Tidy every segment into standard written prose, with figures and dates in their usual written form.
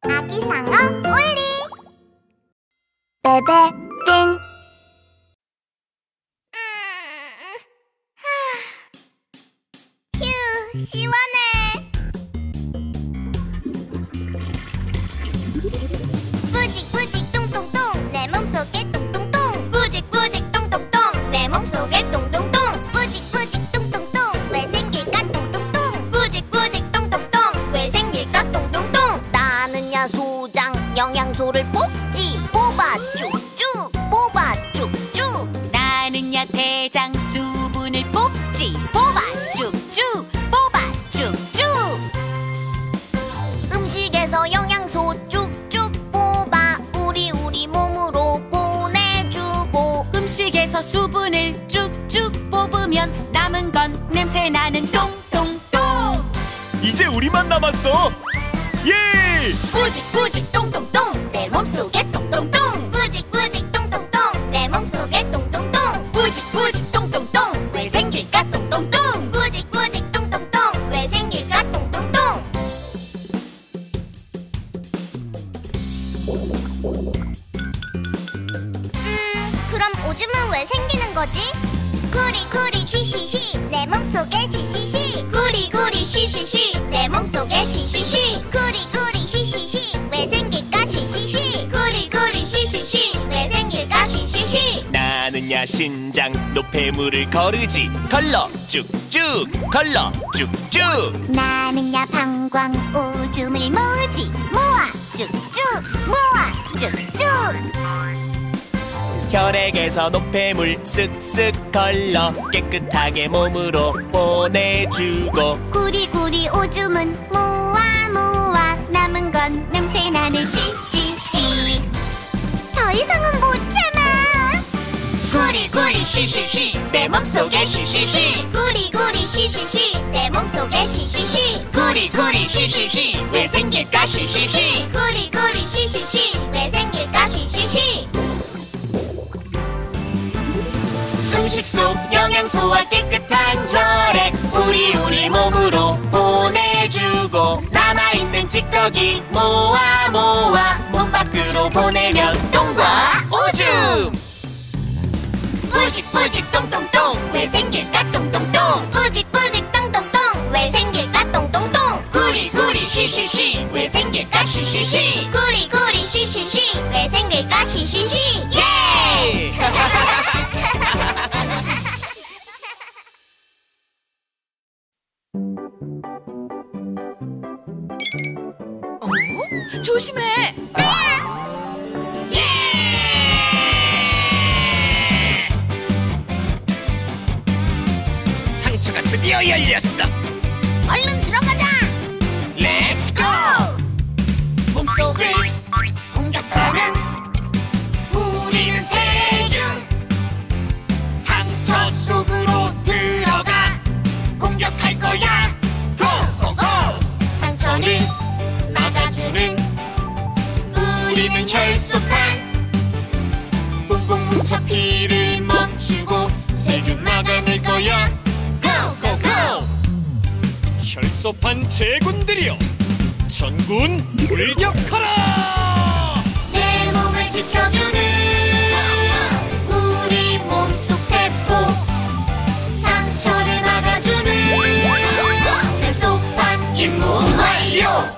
아기 상어 올리. 베베 띵. 휴, 시원해. 뿌직뿌직 똥똥똥 내 몸속에 똥똥똥. 뿌직뿌직 똥똥똥 내 몸속에 똥똥똥. 뿌직뿌직 똥똥똥 왜 생길까 똥똥똥. 뿌직뿌직 똥똥똥 왜 생길까 똥똥똥. 나는야 소장 영양소를 뽑지. 뽑아 쭉쭉 뽑아 쭉쭉. 나는야 대장 수분을 뽑지. 뽑아 쭉쭉 뽑아 쭉쭉. 음식에서 영양소 쭉쭉 뽑아 우리 몸으로 보내주고. 음식에서 수분을 쭉쭉 뽑으면 남은 건 냄새나는 똥똥똥. 이제 우리만 남았어. 예! 뿌직뿌직 똥똥똥 내 몸속에 똥똥똥. 뿌직뿌직 똥똥똥 내 몸속에 똥똥똥. 뿌직뿌직 똥똥똥 왜 생길까 똥똥똥. 뿌직뿌직 똥똥똥 왜 생길까 똥똥똥. 그럼 오줌은 왜 생기는 거지? 구리구리 쉬쉬쉬 내 몸속에 쉬쉬쉬. 구리구리 쉬쉬쉬 내 몸속에 쉬쉬쉬. 구리구리 쉬쉬쉬 왜 생길까 쉬쉬쉬. 구리구리 쉬쉬쉬 왜 생길까 쉬쉬쉬. 나는야 신장 노폐물을 거르지. 걸러 쭉쭉 걸러 쭉쭉. 나는야 방광 오줌을 모으지. 모아 쭉쭉 모아 쭉쭉. 혈액에서 노폐물 쓱쓱 걸러 깨끗하게 몸으로 보내주고. 구리구리 오줌은 모아 모아 남은 건 냄새나는 쉬쉬쉬. 더 이상은 못 참아. 구리구리 쉬쉬쉬 내 몸속에 쉬쉬쉬. 구리구리 쉬쉬쉬 내 몸속에 쉬쉬쉬. 구리구리 쉬쉬쉬 왜 생길까 쉬쉬쉬. 구리구리 쉬쉬쉬 왜 생길까 쉬쉬쉬. 음식 속 영양소와 깨끗한 혈액 우리 몸으로 보내주고. 남아있는 찌꺼기 모아 모아 몸 밖으로 보내면 똥과 오줌. 뿌직뿌직 똥똥똥 왜 생길까 똥똥똥. 뿌직뿌직 똥똥똥 왜 생길까 똥똥똥. 구리구리 쉬쉬쉬 왜 생길까 쉬쉬쉬. 구리구리 쉬쉬쉬 왜 생길까 쉬쉬쉬. 예! 조심해. 상처가 드디어 열렸어. 얼른 들어가자. 렛츠고! 몸속을 공격하는 우리는 세균. 상처 속으로 들어가 공격할 거야. 고고고. 상처를 막아주는 우리는 혈소판. 뿡뿡 뭉쳐 피를 멈추고 세균 막아낼 거야. 고고고. 혈소판 제군들이여, 전군 돌격하라! 내 몸을 지켜주는 우리 몸속 세포. 상처를 막아주는 혈소판 임무 완료.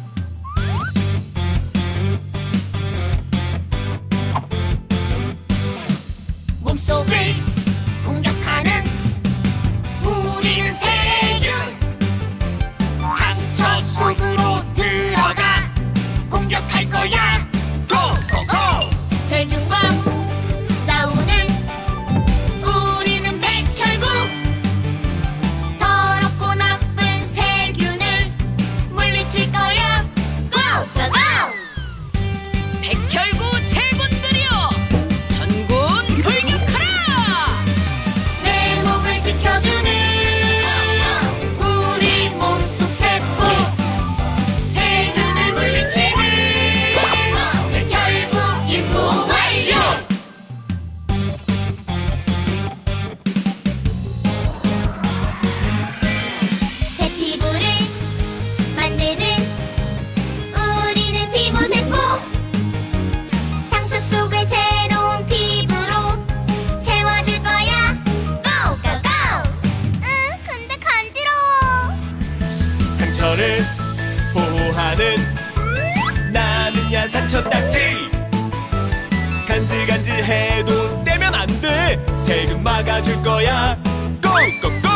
몸속을 공격하는 우리는 세균. 상처 속으로 들어가 상처 딱지. 간질간질해도 떼면 안 돼. 세균 막아줄 거야. 고고고.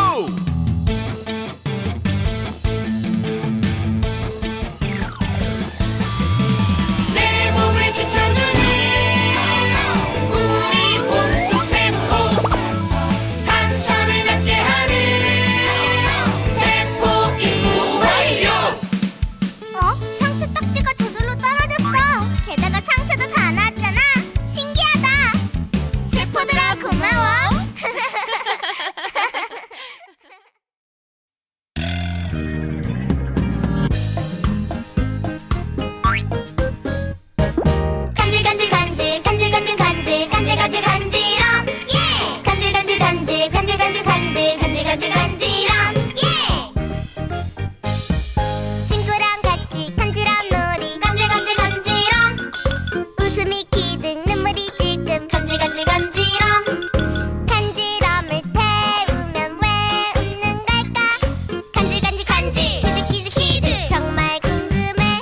내 몸을 지켜주는 우리 몸속 세포, 상처를 낫게 하는 세포 임무 완료. 상처 딱지가 저절로 떨어졌어. 게다가 상처도 다 나았잖아. 신기하다. 세포들아 고마워. 간질 간질 간질 간질 간질 간질 간질 간지럼 예. 간질 간질 간질 간질 간질 간질 간질 간질 간지럼 예. 친구랑 같이 간지럼 놀이 간질 간질 간지럼. 웃음이 기득 눈물이 질끔 간질 간질 간지럼. 간지럼을 태우면 왜 웃는 걸까? 간질 간질 간질 기득 기득 기득 정말 궁금해.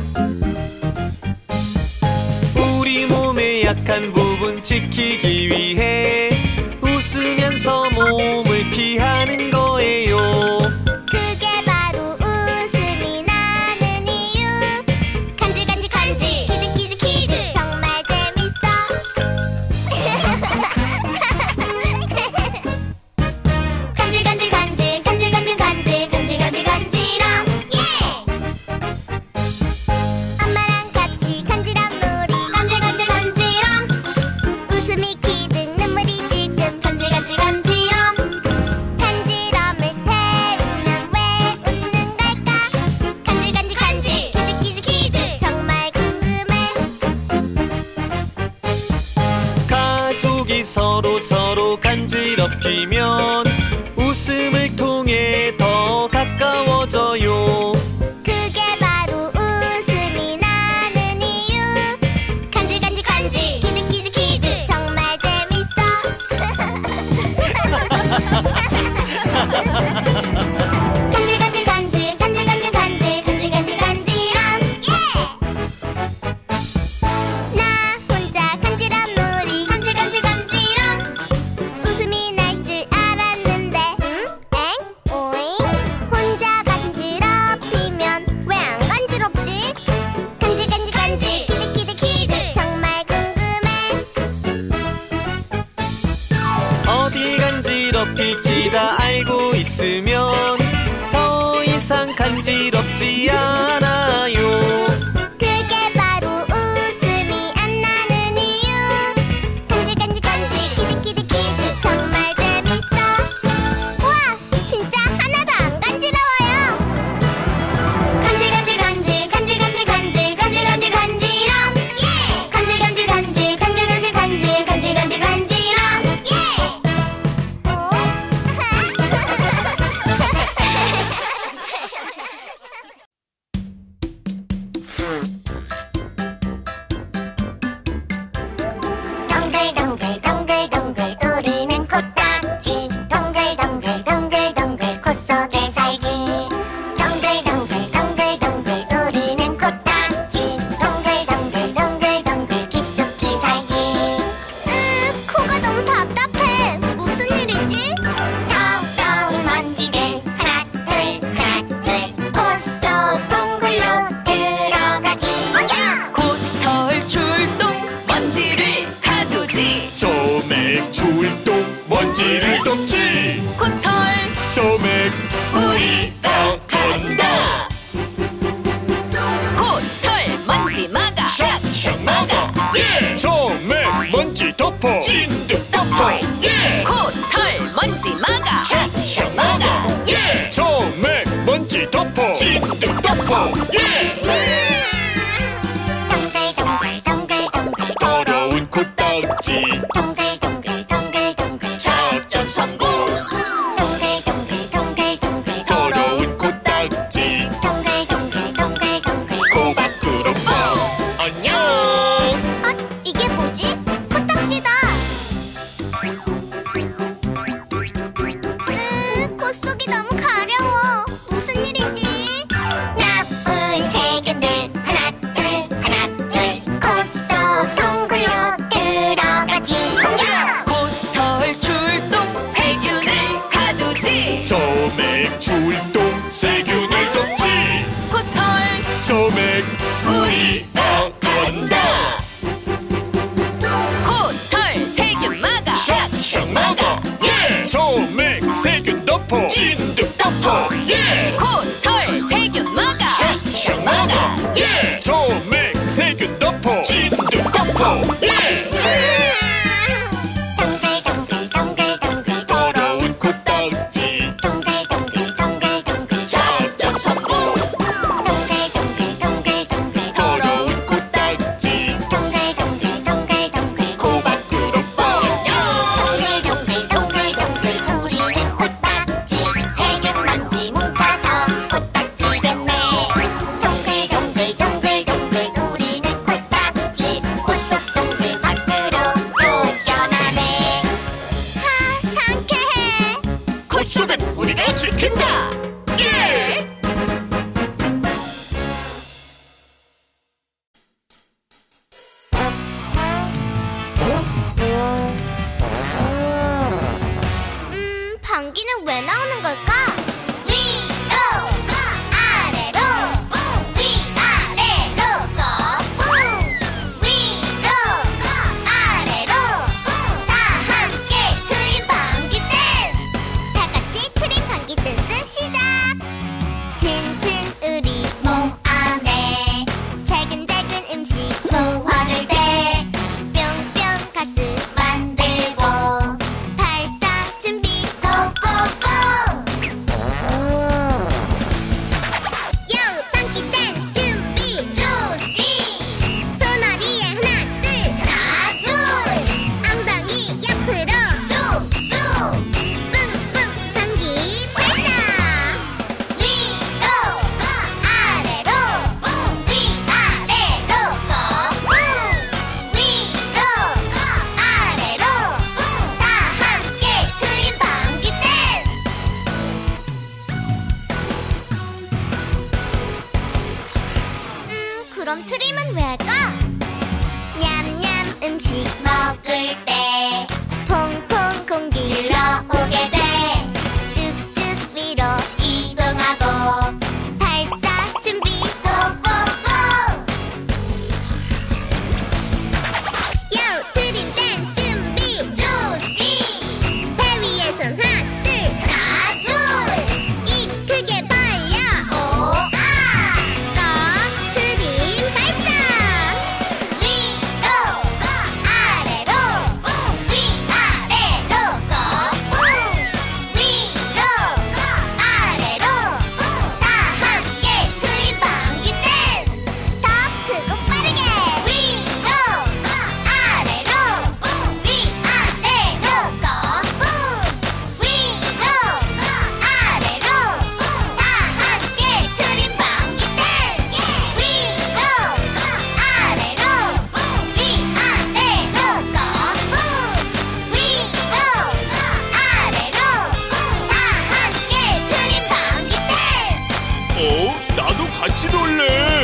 우리 몸의 약한 부분 지키기 위해 웃으면서 몸을 피하는 거예요. 그게 바로 웃음이 나는 이유. 간질 간질 간질 기득 기득 기득 정말 재밌어. 간질 간질 간질 간질 간질 간질 간질 간질 간지럼 예. 엄마랑 같이 간지럼 놀이 간질 간질 간지럼. 웃음이 기득 눈물이 질끔 간질 간질 간지럼. 간지럼을 태우면 왜 웃는 걸까? 간질 간질 간질 기득 기득 기득 정말 궁금해. 가족이 서로 간지럽히면 웃음을 통해 더 가까워져요. 그게 바로 웃음이 나는 이유. 간질 간질 간질 기득 기득 기득 정말 재밌어. 간질 간질 간질 간질 간질 간질 간질 간질 간지럼 예. 나 혼자 간지럼 놀이 간질 간질 간지럼. 웃음이 날 줄 알았는데 엥? 오잉? 혼자 간지럽히면 왜 안 간지럽지? 간질 간질 간질 기득 기득 기득 정말 궁금해. 어디 간지럽힐지 다 알고 있으면 더 이상 간지럽지 않아요. 그게 바로 웃음이 안 나는 이유. 간질 간질 간질 기득 기득 기득 정말 재밌어. 우와 진짜 하나도 안 간지러워요. 간질 간질 간질 간질 간질 간질 간질 간질 간지럼 예. 간질 간질 간질 간질 간질 간질 간질 간질 간지럼 예. 동글동글 동글동글 우리는 코딱지. 동글동글 동글동글 코 속에 살지. 동글동글 동글동글 우리는 코딱지. 동글동글 동글동글 깊숙이 살지. 코가 너무 답답해. 무슨 일이지? 덩덩 먼지들 하나 둘 코 속 동굴로 들어가지. 코털 출동 먼지를 가두지. 소맥 출동 먼지를 덮지. 코털 소맥 우리가 간다. 코털 먼지 막아 샥샥 막아 예. 소맥 먼지 덮어 찐득 덮어 예. 코털 먼지 막아 샥샥 막아 예. 소맥 먼지 덮어 찐득 덮어 예. 동글동글 동글동글 더러운 코딱지 동글동글 동글동글 작전 성공. 동글동글 동글동글 더러운 코딱지 동글동글 동글동글 코 밖으로 뻥. 안녕. 이게 뭐지? 코딱지다. 코 속이 너무 가려워. 무슨 일이지? 나쁜 세균들 하나 둘 샥샥 먹어 예 조맥 세균 덮어 찐득 덮어 예 코털 세균 막아 샥샥 먹어 예 조맥 세균 덮어 찐득 덮어 예 동글동글 더러운 코딱지 동글동글 작작 섞고 동글동글 더러운 코딱지 동글동글 코 밖으로 뻗어 동글동글 우리는 코딱지 세균 먼지 뭉쳐서 코딱지 됐네 동글동글 우리는 코딱지 콧속 동글 밖으로 쫓겨나네 아 상쾌해 콧속은 우리가 지킨다 예 방귀는 왜 나오는 걸까? 위로 아래로 위아래로 위로 아래로 다 함께 트림 방귀 댄스 다 같이 트림 방귀 댄스 시작 튼튼 우리 몸 안에 작은 음식 소화를 때 뿅뿅 가스 만들고 발사 준비 고고고 요 방귀 댄스 준비 손허리에 하나 둘 엉덩이 옆으로 쑥쑥 뿡뿡 방귀 발사 위로 아래로 위아래로 위로 아래로 다 함께 트림 방귀 댄스 그럼 트림은 왜 할까? 냠냠 음식 먹을 때 퐁퐁 공기 들어오게 돼 쭉쭉 위로 이동하고 발사 준비 고고고 요 트림 댄스 준비 배 위에 손 하나 둘 입 크게 벌려 오아 꺽 트림 발사 위로 아래로 위아래로 위로 아래로 다 함께 트림 방귀 댄스 더 크고 빠르게 위로 아래로 위아래로 위로 아래로 다 함께 트림 방귀 댄스 위로 아래로 위아래로 위로 아래로 다 함께 트림 방귀 댄스 나도 같이 놀래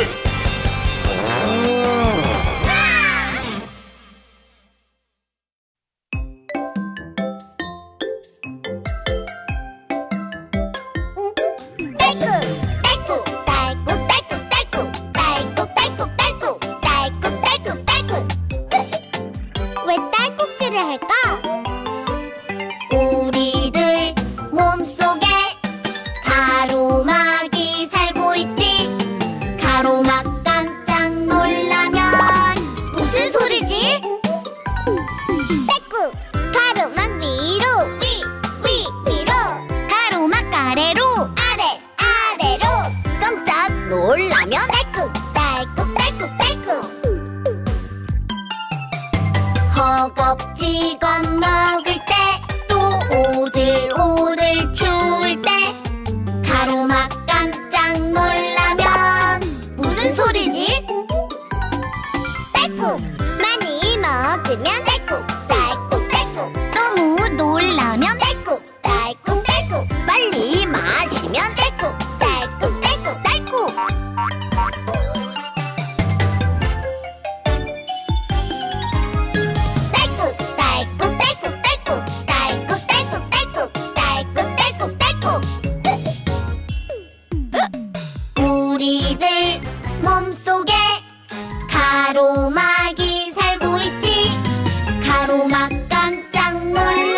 왜 딸꾹질을 할까? 우리들 몸속에 가로막이 살고 있지 가로막 깜짝 놀라면 무슨 소리지? 빼꾹 가로막 위로 위로 가로막 아래로 아래로 깜짝 놀라면 딸꾹 허겁지겁 먹을 때 또 오들오들 추울 때 가로막 깜짝 놀라면 무슨 소리지? 딸꾹 많이 먹으면 딸꾹 너무 놀라면 딸꾹 빨리 마시면 딸꾹 우리들 몸속에 가로막이 살고 있지 가로막 깜짝 놀라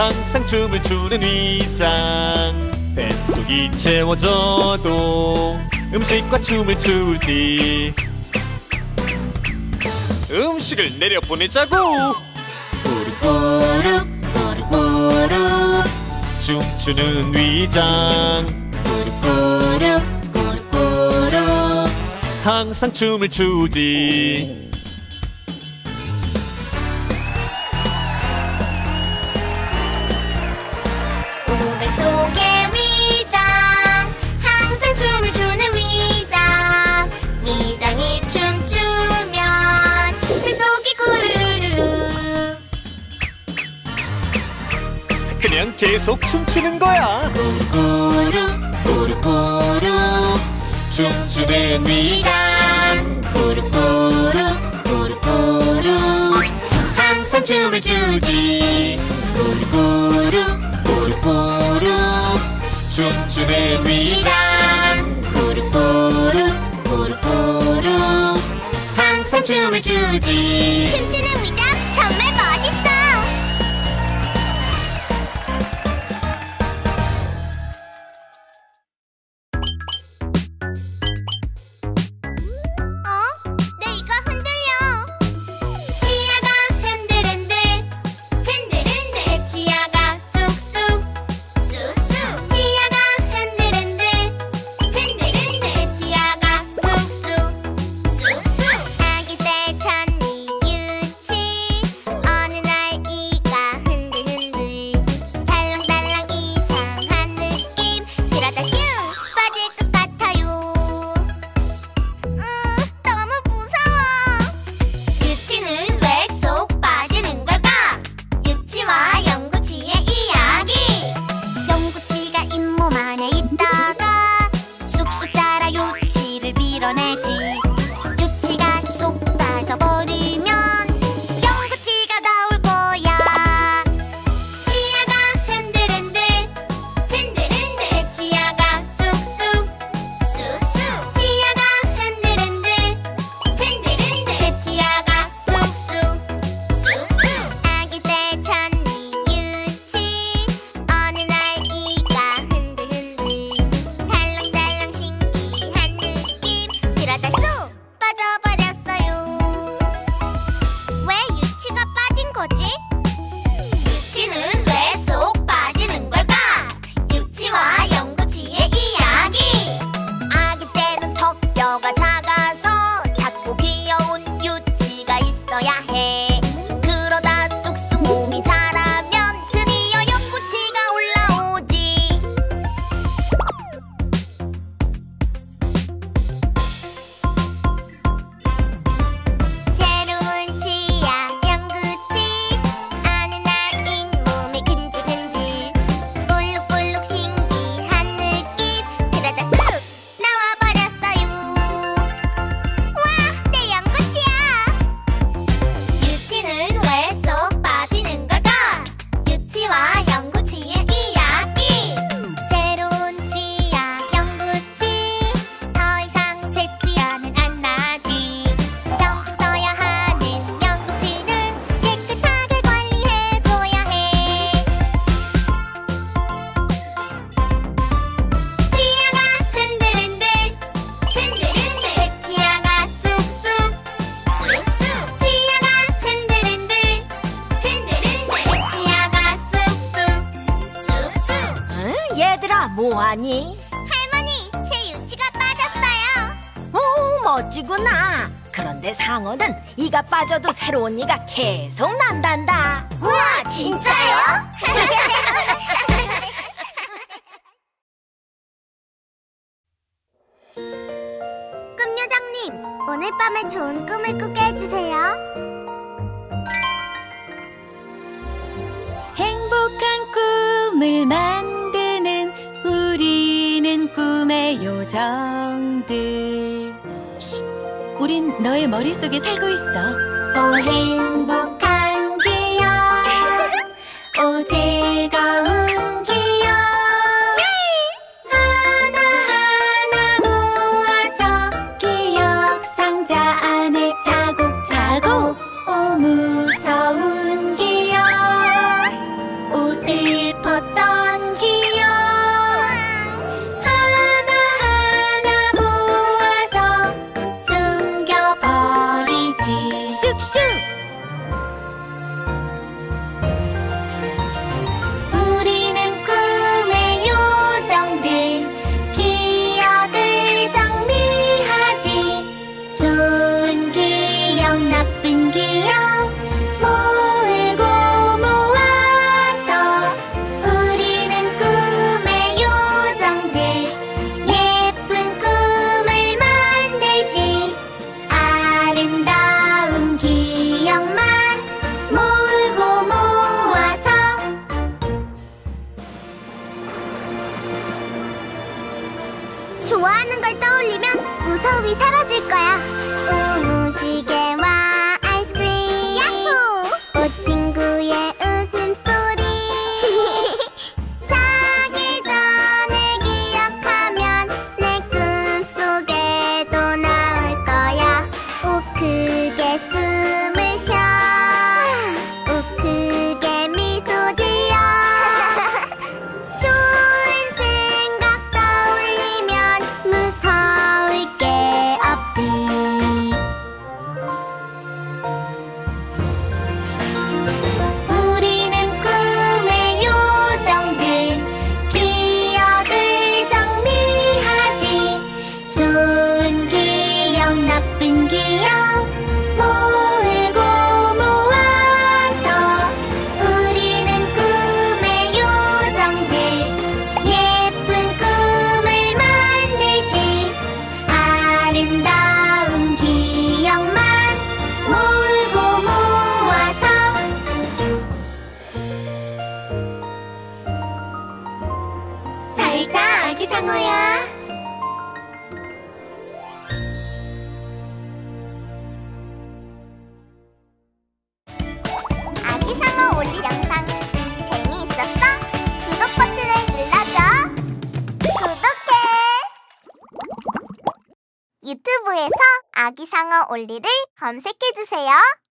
항상 춤을 추는 위장. 뱃속이 채워져도 음식과 춤을 추지. 음식을 내려보내자고. 꾸룩꾸룩 꾸룩꾸룩 춤추는 위장. 꾸룩꾸룩 꾸룩꾸룩 항상 춤을 추지. 배 속의 위장 항상 춤을 추는 위장. 위장이 춤추면 배 속이 꾸르르르. 그냥 계속 춤추는 거야. 꾸룩꾸룩 꾸룩꾸룩 춤추는 위장. 꾸룩꾸룩 꾸룩꾸룩 항상 춤을 추지. 꾸룩꾸룩 꾸룩꾸룩 춤추는 위장. 꾸룩꾸룩 꾸룩꾸룩 항상 춤을 추지. 춤추는 위장 정말 멋있어. 내 이가 흔들려. 치아가 흔들흔들 흔들흔들. 치아가 쑥쑥 쑥쑥. 치아가 흔들흔들 흔들흔들. 치아가 쑥쑥 쑥쑥. 아기 때 천리 유치. 어느 날 이가 흔들흔들. 달랑달랑 이상한 느낌. 그러다 슝 빠질 것 같아요. 너무 무서워. 유치는 왜 쏙 빠지는 걸까? 유치와 영구치의 이야기. 영구치가 잇몸 안에 있다가 쑥쑥 자라 유치를 밀어내지. 유치가 쏙 빠져버리면 영구치가 나올 거야. 치아가 흔들흔들 흔들흔들. 치아가 쑥쑥 쑥쑥. 치아가 흔들흔들 흔들흔들. 치아가 쑥쑥 쑥쑥. 아기 때 천리 유치. 어느 날 이가 흔들흔들. 달랑달랑 신기한 느낌. 그러다 쏙 빠져버렸어요. 왜 유치가 빠진 거지? 유치는 왜 쏙 빠지는 걸까? 유치와 영구치의 이야기. 아기 때는 턱뼈가 작아서 작고 귀여운 유치가 있어야 해. 그러다 쑥쑥 몸이 자라면 드디어 영구치가 올라오지. 새로운 치아 영구치. 어느 날 잇몸이 근질근질. 볼록볼록 신기한 느낌. 그러다 쑥 나와버렸어요. 와, 내 영구치야. 유치는 왜 쏙 빠지는 걸까? 유치와 영구치의 이야기. 새로운 치아 영구치. 더 이상 새 치아는 안 나지. 평생 써야 하는 영구치는 깨끗하게 관리해줘야 해. 치아가 흔들흔들 흔들흔들. 치아가 쑥쑥 쑥쑥. 치아가 흔들흔들 흔들흔들. 치아가 쑥쑥 쑥쑥. 얘들아 뭐하니? 할머니, 제 유치가 빠졌어요. 오 멋지구나. 그런데 상어는 이가 빠져도 새로운 이가 계속 난단다. 우와, 진짜요? 꿈요정님, 오늘 밤에 좋은 꿈을 꾸게 해주세요. 행복한 꿈을 만드는 우리는 꿈의 요정들. 쉿, 우린 너의 머릿속에 살고 있어. 오 행복한 기억. 오 즐거운 기억. 하나하나 모아서 기억 상자 안에 차곡차곡. 오 무서운 기억. 옷을 좋아하는 걸 떠올리면 무서움이 사라질 거야. 무지개와 아이스크림, 야호! 오 친구의 웃음소리. 자기 전에 기억하면 내 꿈속에도 나올 거야. 오 크게 숨을 쉬어. 오 크게 미소 지어. 좋은 생각 떠올리면 무서울 게 없지. 우리는 꿈의 요정들, 기억을 정리하지. 좋은 기억, 나쁜 기억 모으고 모아서 우리는 꿈의 요정들, 예쁜 꿈을 만들지. 아름다운 기억만 모으고 모아서. 잘 자, 아기 상어야. 아기 상어 올리 영상 재미있었어? 구독 버튼을 눌러줘. 구독해. 유튜브에서 아기 상어 올리를 검색해주세요.